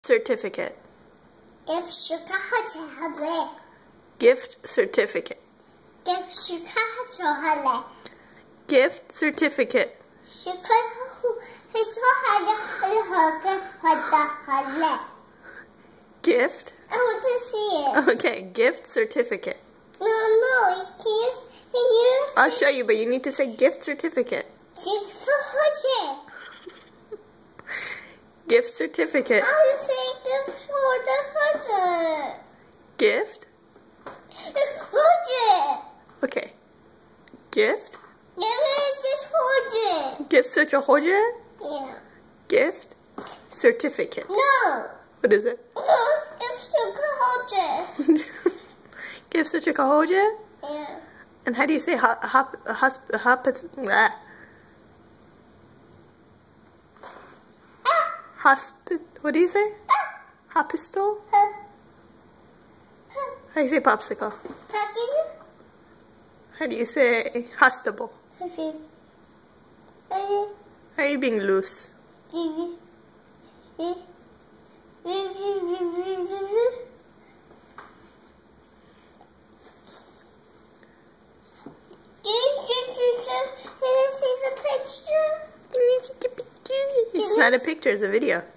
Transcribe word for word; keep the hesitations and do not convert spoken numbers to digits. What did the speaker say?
certificate. Gift certificate. Gift certificate. Gift certificate. Gift certificate. Gift. I want to see it. Okay, gift certificate. No, no, can you, can you I'll show you, but you need to say gift certificate. Certificate. Gift certificate. I want to say gift certificate. Gift. Hold it. Okay. Gift. Give me just hold it. Gift certificate. Yeah. Gift certificate. No. What is it? No, gift certificate. Gift certificate. Yeah. And how do you say hop hop hosp hop ah. Hospit what do you say? Hospital? How do you say popsicle? How do you say hospitable? Are you being loose? It's not a picture, it's a video.